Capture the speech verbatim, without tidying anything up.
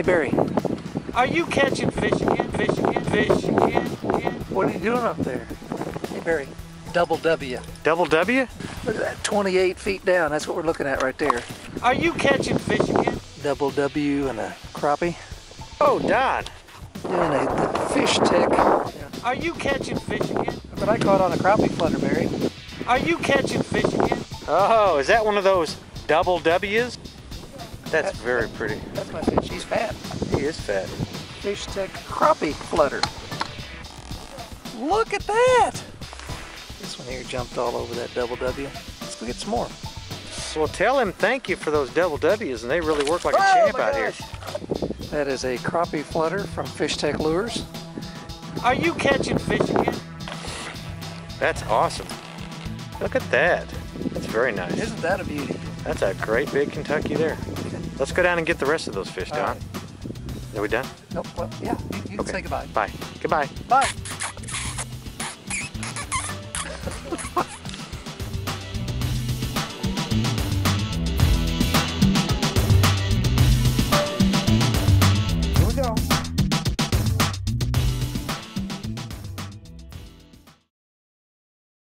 Barry. Are you catching fish again? Fish again? Fish again? again? What are you doing up there? Hey Barry, double W. Double W? Look at that, twenty-eight feet down. That's what we're looking at right there. Are you catching fish again? Double W and a crappie. Oh, Don. Doing a the fish tick. Are you catching fish again? But I caught on a crappie flutter, Barry. Are you catching fish again? Oh, is that one of those double W's? That's That- very pretty. That's my fish. He's fat. He is fat. Fish tick crappie flutter. Look at that! This one here jumped all over that double W. Let's go get some more. Well, tell him thank you for those double W's, and they really work like a Oh, champ my out here. gosh. That is a crappie flutter from Fish Tech Lures. Are you catching fish again? That's awesome. Look at that. That's very nice. Isn't that a beauty? That's a great big Kentucky there. Let's go down and get the rest of those fish, All Don. right. Are we done? Nope. Well, yeah. You, you can Okay. say goodbye. Bye. Goodbye. Bye.